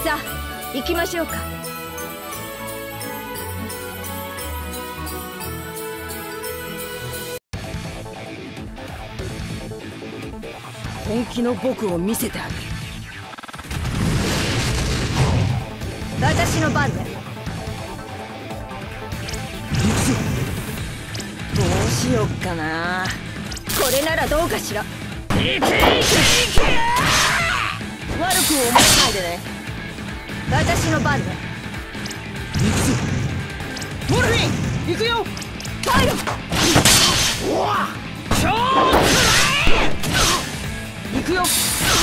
さあ行きましょうか。本気の僕を見せてあげる。私の番ね。どうしよっかな。これならどうかしら。いけいけいけ、悪く思わないでね。私の番ね。モルフィン行くよ。パイロ。うわっ、超くらえ。行くよ。行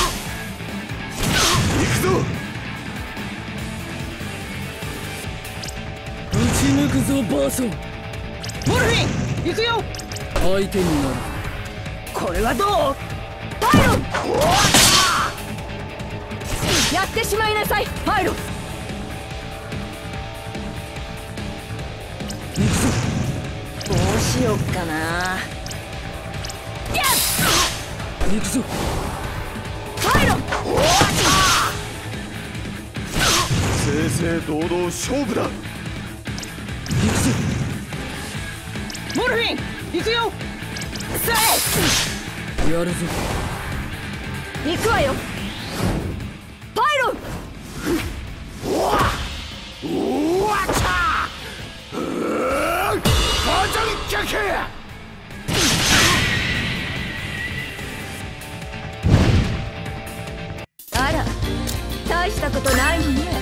くぞ。撃ち抜くぞバーソン。モルフィン行くよ。相手になる。これはどう？パイロ。やってしまいなさいパイロ。行くぞ。どうしよっかな。行くぞパイロ。 正々堂々勝負だ。 行くぞモルフィン行くよ。さえやるぞ。行くわよパイロ。 うわっちゃー。バージョン逆。 あら大したことないのね。